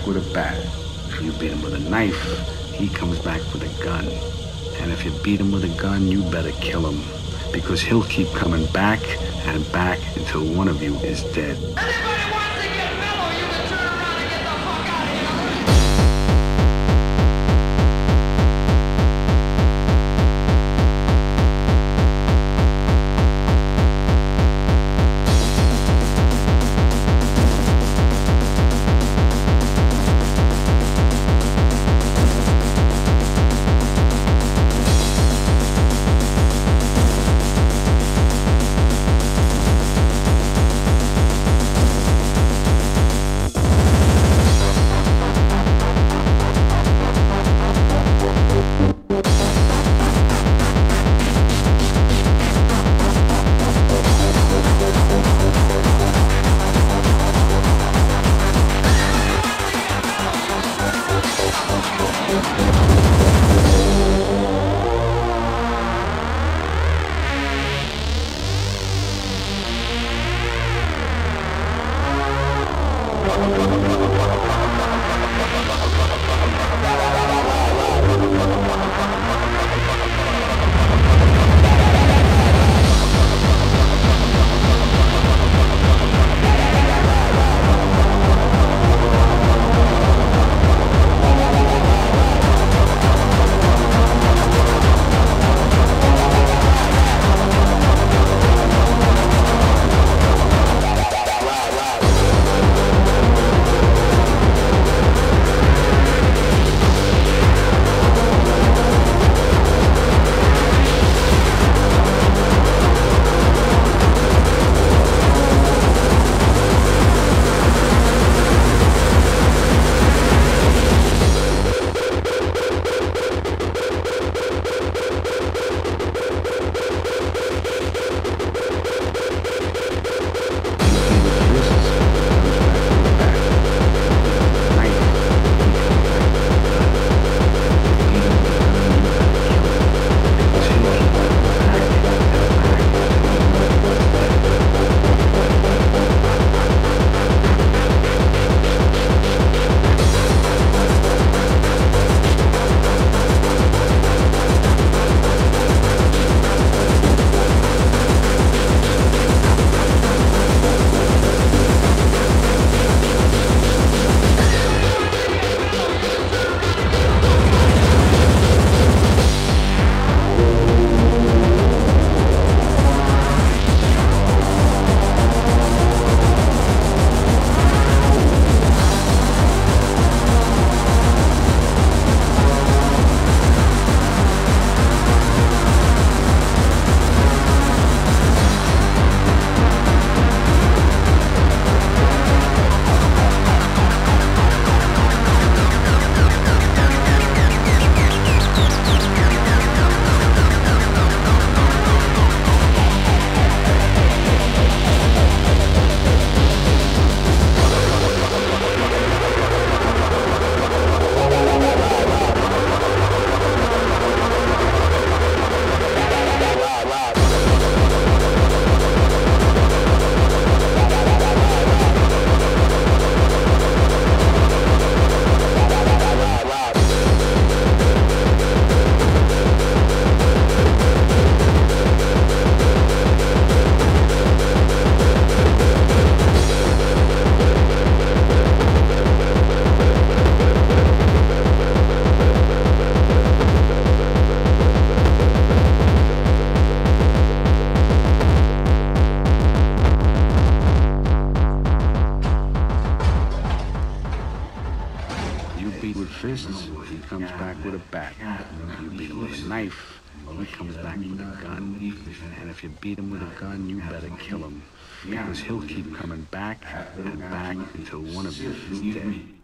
with a bat. If you beat him with a knife, he comes back with a gun. And if you beat him with a gun, you better kill him, because he'll keep coming back and back until one of you is dead. fists, he comes back with a bat. You beat him with a knife, he comes back with a gun. And if you beat him with a gun, you better kill him, because he'll keep coming back and back until one of you is dead.